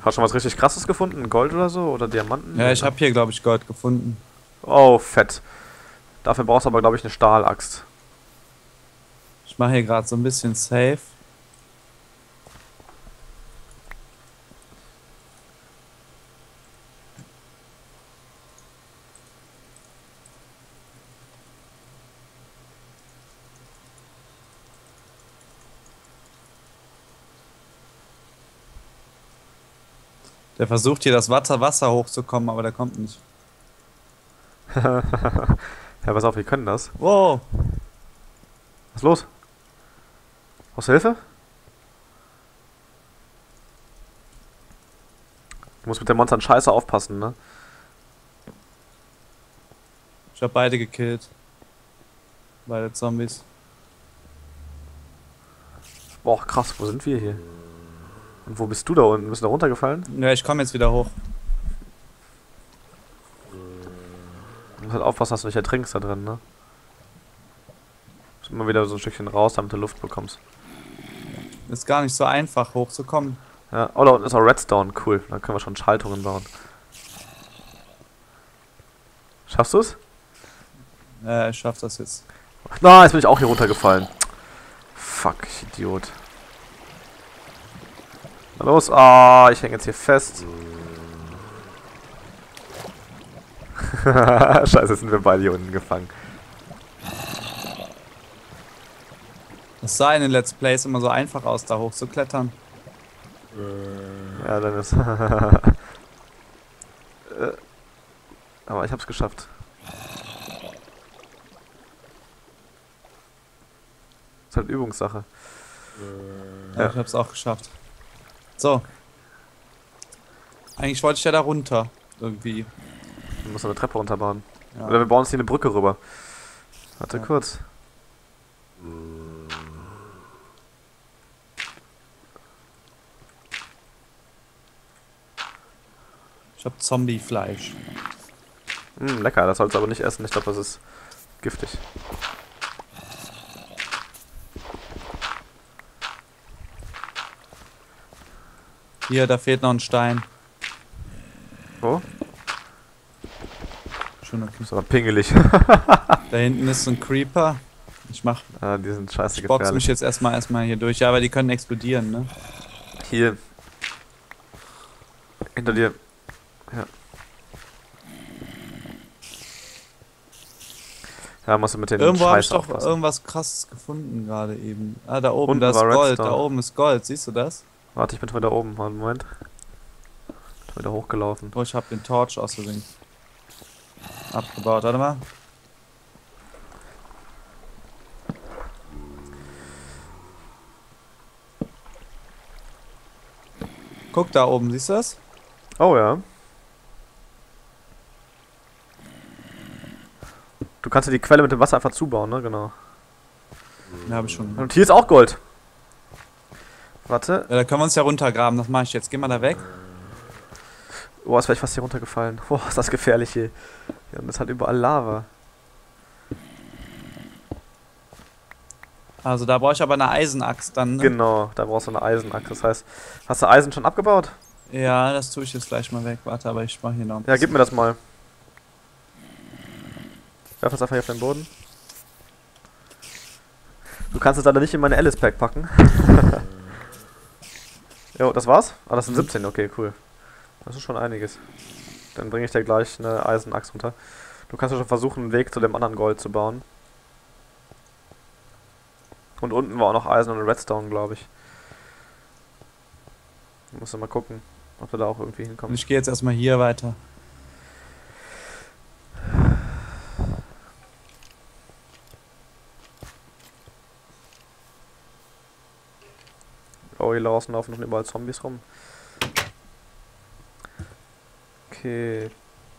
Hast du schon was richtig krasses gefunden? Gold oder so? Oder Diamanten? Ja, ich habe hier, glaube ich, Gold gefunden. Oh, fett. Dafür brauchst du aber, glaube ich, eine Stahlaxt. Ich mache hier gerade so ein bisschen safe. Der versucht hier das Wasser hochzukommen, aber der kommt nicht. Ja, pass auf, wir können das. Wow. Was ist los? Brauchst du Hilfe? Du musst mit den Monstern scheiße aufpassen, ne? Ich habe beide gekillt. Beide Zombies. Boah, krass, wo sind wir hier? Und wo bist du da unten? Bist du da runtergefallen? Ja, ich komme jetzt wieder hoch. Du musst halt aufpassen, dass du nicht ertrinkst da drin, ne? Du musst immer wieder so ein Stückchen raus, damit du Luft bekommst. Ist gar nicht so einfach hochzukommen. Ja, oh, da unten ist auch Redstone, cool. Da können wir schon Schaltungen bauen. Schaffst du es? Ich schaff das jetzt. Na, jetzt bin ich auch hier runtergefallen. Fuck, ich Idiot. Na los, ich hänge jetzt hier fest. Scheiße, jetzt sind wir beide hier unten gefangen. Es sah in den Let's Plays immer so einfach aus, da hochzuklettern. Ja, dann ist... Aber ich hab's geschafft. Ist halt Übungssache. Ja, ich hab's auch geschafft. So. Eigentlich wollte ich ja da runter. Irgendwie. Du musst eine Treppe runterbauen. Ja. Oder wir bauen uns hier eine Brücke rüber. Warte kurz. Ich hab Zombie-Fleisch. Lecker, das sollst du aber nicht essen. Ich glaube, das ist giftig. Hier, da fehlt noch ein Stein. Wo? Schon okay. Ist aber pingelig. Da hinten ist so ein Creeper. Ich Die sind scheiße box gefährlich. mich jetzt erstmal hier durch. Ja, aber die können explodieren, ne? Hier. Hinter dir. Ja. Ja, musst du mit den Irgendwo habe ich Scheiß doch aufpassen. irgendwas krasses gefunden gerade eben. Ah, da oben, Unten da ist war Gold. Redstone. Da oben ist Gold. Siehst du das? Warte, ich bin schon wieder oben. Moment. Ich bin wieder hochgelaufen. Oh, ich habe den Torch aus Versehen abgebaut. Warte mal. Guck da oben, siehst du das? Oh ja. Du kannst ja die Quelle mit dem Wasser einfach zubauen, ne? Genau. Ja, habe ich schon. Und hier ist auch Gold. Warte. Ja, da können wir uns ja runtergraben. Das mache ich jetzt. Geh mal da weg. Oh, jetzt wäre ich fast hier runtergefallen. Boah, ist das gefährlich hier. Ja, und das ist halt überall Lava. Also da brauche ich aber eine Eisenaxt dann, ne? Genau, da brauchst du eine Eisenachse. Das heißt, hast du Eisen schon abgebaut? Ja, das tue ich jetzt gleich mal weg. Warte, aber ich mache hier noch ein Ja, gib mir das mal. Werf das einfach hier auf den Boden. Du kannst es leider nicht in meine Alice-Pack packen. Jo, das war's? Ah, das sind 17, okay, cool. Das ist schon einiges. Dann bringe ich dir gleich eine Eisenachse runter. Du kannst ja schon versuchen, einen Weg zu dem anderen Gold zu bauen. Und unten war auch noch Eisen und Redstone, glaube ich. Musst du mal gucken, ob du da auch irgendwie Und hinkommst. ich gehe jetzt erstmal hier weiter. Oh, hier draußen laufen noch überall Zombies rum. Okay.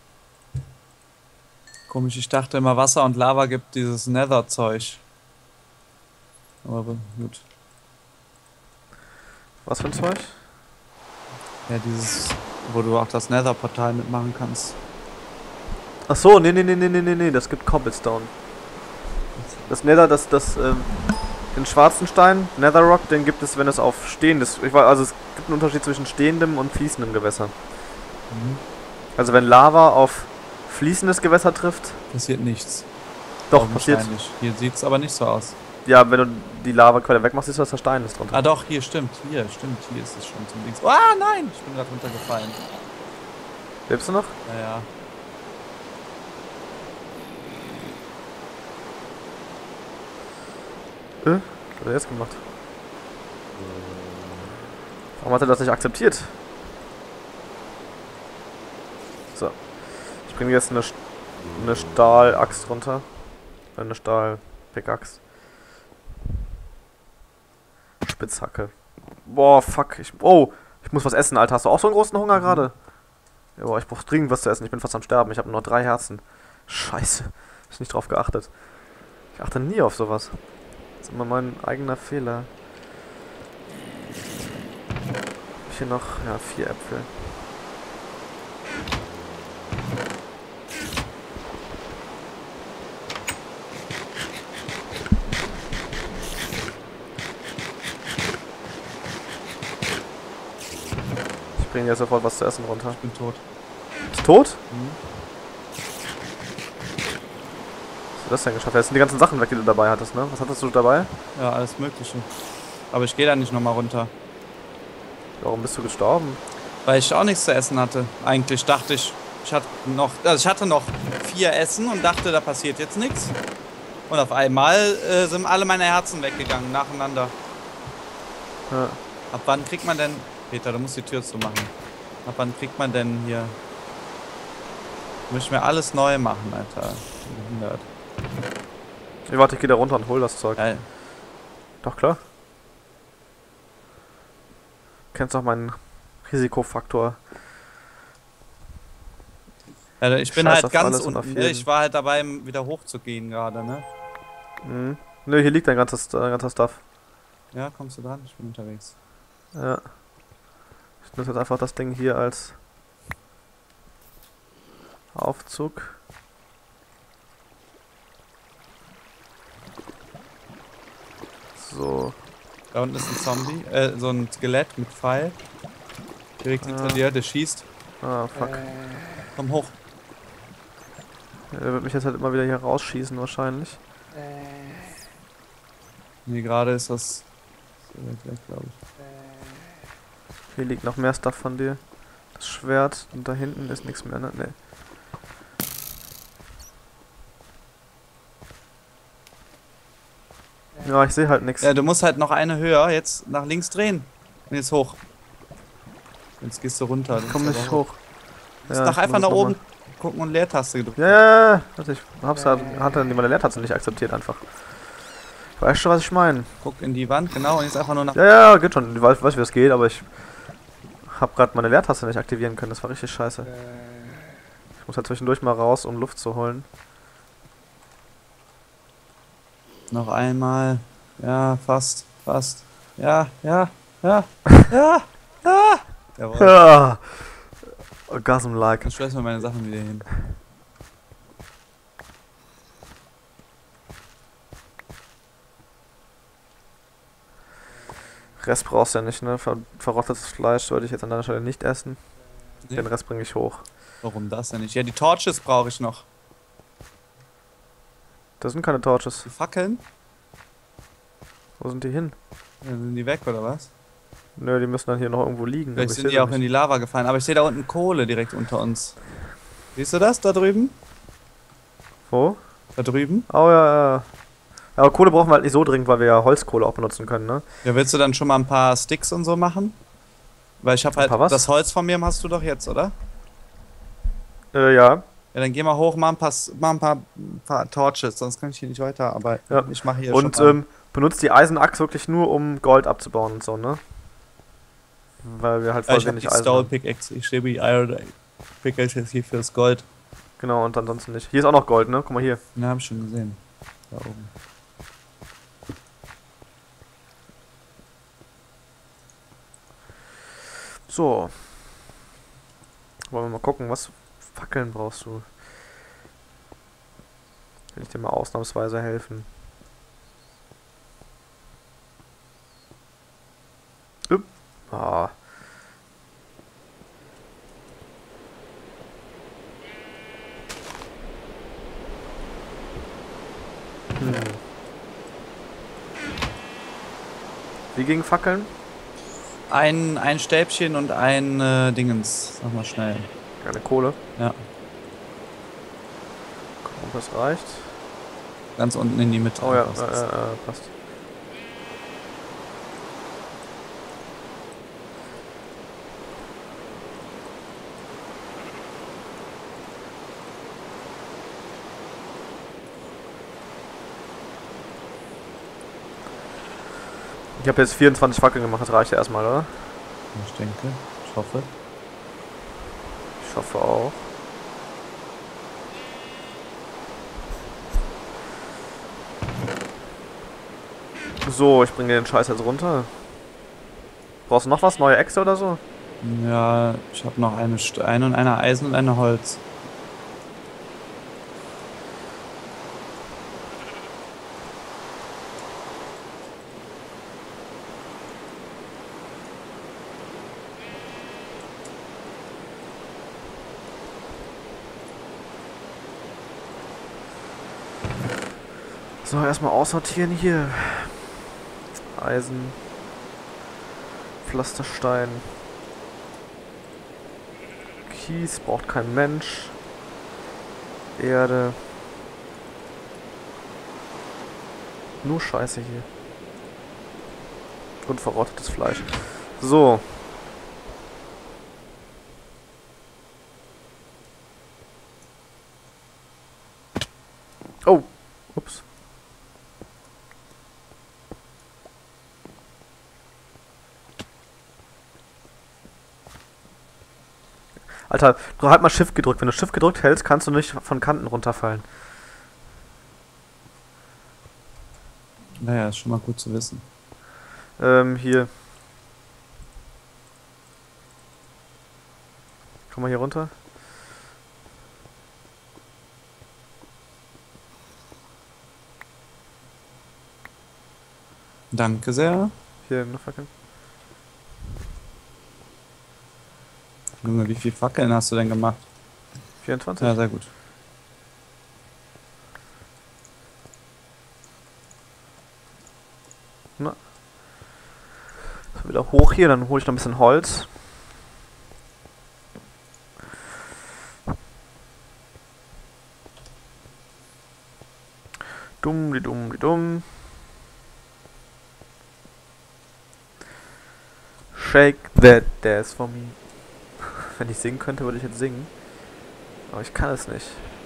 Komisch, ich dachte immer, Wasser und Lava gibt dieses Nether-Zeug. Aber gut. Was für ein Zeug? Ja, dieses, wo du auch das Nether-Portal mitmachen kannst. Ach so, nee, das gibt Cobblestone. Das Nether, den schwarzen Stein, Netherrock, den gibt es, wenn es auf stehendes... Also es gibt einen Unterschied zwischen stehendem und fließendem Gewässer. Mhm. Also wenn Lava auf fließendes Gewässer trifft... Passiert nichts. Doch, passiert. Hier sieht es aber nicht so aus. Ja, wenn du die Lavaquelle wegmachst, siehst du, dass da Stein ist drunter. Ah doch, hier stimmt. Hier ist es schon zum Links. Ah nein, ich bin gerade runtergefallen. Lebst du noch? Ja. Was hat er jetzt gemacht? Warum hat er das nicht akzeptiert? So. Ich bringe jetzt eine Stahlaxt runter. Eine Stahl-Pickaxe. Spitzhacke. Boah, fuck. Ich muss was essen, Alter. Hast du auch so einen großen Hunger gerade? Ja, boah, ich brauch dringend was zu essen. Ich bin fast am Sterben. Ich habe nur 3 Herzen. Scheiße. Hab ich nicht drauf geachtet. Ich achte nie auf sowas. Das ist immer mein eigener Fehler. Hab ich hier noch? Ja, 4 Äpfel. Ich bringe jetzt sofort was zu essen runter. Ich bin tot. Bist du tot? Mhm. Was hast du das denn geschafft? Jetzt sind die ganzen Sachen weg, die du dabei hattest, ne? Was hattest du dabei? Ja, alles Mögliche. Aber ich gehe da nicht nochmal runter. Warum bist du gestorben? Weil ich auch nichts zu essen hatte. Eigentlich dachte ich, ich hatte noch 4 Essen und dachte, da passiert jetzt nichts. Und auf einmal sind alle meine Herzen weggegangen, nacheinander. Ja. Ab wann kriegt man denn... Peter, du musst die Tür zumachen. Ab wann kriegt man denn hier... Muss ich mir alles neu machen, Alter. Behindert. Ich warte, ich geh da runter und hol das Zeug. Geil. Doch, klar. Du kennst doch meinen Risikofaktor. Ja, ich bin Scheiß halt auf ganz alles und auf unten, ne? jeden. Ich war halt dabei, wieder hochzugehen gerade, ne? Mhm. Nö, hier liegt dein ganzer Stuff. Ja, kommst du dran? Ich bin unterwegs. Ja. Ich nutze jetzt einfach das Ding hier als Aufzug. So. Da unten ist ein Zombie, so ein Skelett mit Pfeil. Direkt hinter dir, der schießt. Ah, fuck. Komm hoch. Er wird mich jetzt halt immer wieder hier rausschießen wahrscheinlich. Nee, gerade ist das so weit weg, glaube ich. Hier liegt noch mehr Stuff von dir. Das Schwert und da hinten ist nichts mehr, ne? Nee. Ja, ich sehe halt nichts. Ja, du musst halt noch eine höher, jetzt nach links drehen. Und jetzt hoch. Jetzt gehst du runter. Ich komm nicht hoch. Du musst doch einfach nach oben gucken und Leertaste gedrückt. Ja. Warte, ich hatte meine Leertaste nicht akzeptiert einfach. Weißt du, was ich meine? Guck in die Wand, genau, und jetzt einfach nur nach... Ja, geht schon. Ich weiß, wie es geht, aber ich habe gerade meine Leertaste nicht aktivieren können. Das war richtig scheiße. Ich muss halt zwischendurch mal raus, um Luft zu holen. Noch einmal. Ja, fast. Ja. Ja. Jawohl. Ja. Orgasm-like. Dann schmeiß mal meine Sachen wieder hin. Rest brauchst du ja nicht, ne? Verrottetes Fleisch würde ich jetzt an deiner Stelle nicht essen. Nee. Den Rest bringe ich hoch. Warum das denn nicht? Ja, die Torches brauche ich noch. Das sind keine Torches. Die Fackeln? Wo sind die hin? Ja, sind die weg, oder was? Nö, die müssen dann hier noch irgendwo liegen. Vielleicht aber ich sind seh die sie auch nicht. in die Lava gefallen. Aber ich sehe da unten Kohle direkt unter uns. Siehst du das da drüben? Wo? Da drüben? Oh ja. Aber Kohle brauchen wir halt nicht so dringend, weil wir ja Holzkohle auch benutzen können, ne? Ja, willst du dann schon mal ein paar Sticks und so machen? Weil ich habe halt... paar was? Das Holz von mir hast du doch jetzt, oder? Ja. Ja, dann geh mal hoch, mach ein paar Torches, sonst kann ich hier nicht weiterarbeiten. Ja. Ich mache hier Und schon mal. benutzt die Eisenachs wirklich nur, um Gold abzubauen und so, ne? Weil wir halt voll Ich hab die wenig Eisen Stone haben. Pickaxe. Ich stehe die Iron Pickaxe jetzt hier fürs Gold. Genau, und ansonsten nicht. Hier ist auch noch Gold, ne? Guck mal hier. Ja, hab ich schon gesehen. Da oben. So. Wollen wir mal gucken, was Fackeln brauchst du? Will ich dir mal ausnahmsweise helfen? Ah. Hm. Wie gegen Fackeln? Ein Stäbchen und ein Dingens. Sag mal schnell. Keine Kohle. Ja. Gucken, ob das reicht. Ganz unten in die Mitte. Oh ja, einfach. passt. Ich habe jetzt 24 Fackeln gemacht, das reicht ja erstmal, oder? Ich denke. Ich hoffe. Ich hoffe auch. So, ich bringe den Scheiß jetzt runter. Brauchst du noch was? Neue Äxte oder so? Ja, ich habe noch eine Stein und eine Eisen und eine Holz. So, erstmal aussortieren hier. Eisen. Pflasterstein. Kies braucht kein Mensch. Erde. Nur Scheiße hier. Und verrottetes Fleisch. So. Oh. Ups. Alter, du halt mal Shift gedrückt. Wenn du Shift gedrückt hältst, kannst du nicht von Kanten runterfallen. Naja, ist schon mal gut zu wissen. Hier. Komm mal hier runter. Danke sehr. Hier, eine Fackel. Junge, wie viele Fackeln hast du denn gemacht? 24. Ja, sehr gut. Na. So, wieder hoch hier, dann hole ich noch ein bisschen Holz. Dumm. Shake that dance for me. Wenn ich singen könnte, würde ich jetzt singen. Aber ich kann es nicht.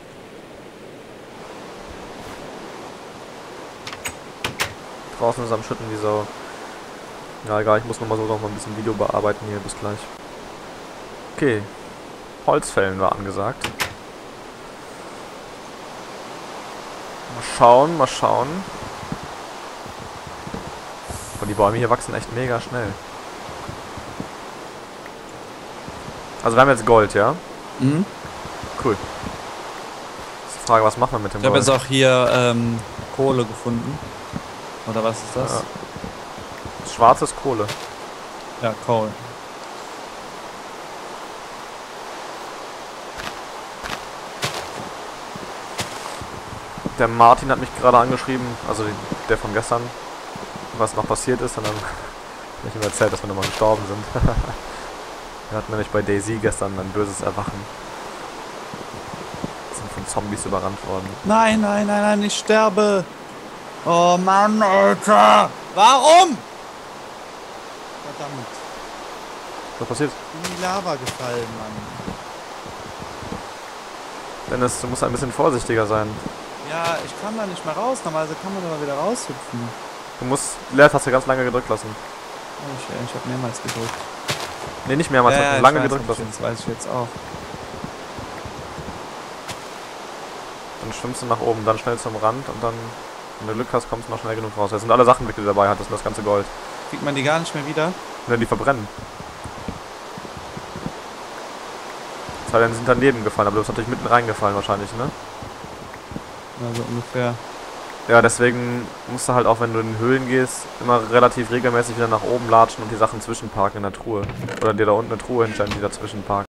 Draußen ist am Schütten wie Sau. Ja, egal, ich muss noch mal ein bisschen Video bearbeiten hier. Bis gleich. Okay. Holzfällen war angesagt. Mal schauen. Und die Bäume hier wachsen echt mega schnell. Also wir haben jetzt Gold, ja? Mhm. Cool. Ist die Frage, was machen wir mit dem Ich habe Gold? jetzt auch hier Kohle gefunden. Oder was ist das? Ja. Schwarzes Kohle. Ja, Coal. Der Martin hat mich gerade angeschrieben, also der von gestern, was noch passiert ist. Und dann habe ich ihm erzählt, dass wir nochmal gestorben sind. Er hat nämlich bei Daisy gestern ein böses Erwachen. Sind von Zombies überrannt worden. Nein, ich sterbe. Oh Mann, Alter. Warum? Verdammt. Was passiert? In die Lava gefallen, Mann. Dennis, du musst ein bisschen vorsichtiger sein. Ja, ich kann da nicht mehr raus. Normalerweise kann man aber wieder raushüpfen. Du musst Leertaste ganz lange gedrückt lassen. Oh, ich habe mehrmals gedrückt. Ne, nicht mehrmals, ich lange weiß, gedrückt lassen. Das weiß ich jetzt auch. Dann schwimmst du nach oben, dann schnell zum Rand und dann, wenn du Glück hast, kommst du noch schnell genug raus. Das sind alle Sachen, die du dabei hattest und das ganze Gold. Kriegt man die gar nicht mehr wieder? Wenn die verbrennen. Das heißt, die sind daneben gefallen, aber du bist natürlich mitten reingefallen wahrscheinlich, ne? Also ungefähr. Ja, deswegen musst du halt auch, wenn du in Höhlen gehst, immer relativ regelmäßig wieder nach oben latschen und die Sachen zwischenparken in der Truhe. Oder dir da unten eine Truhe hinstellen, die dazwischen parkt.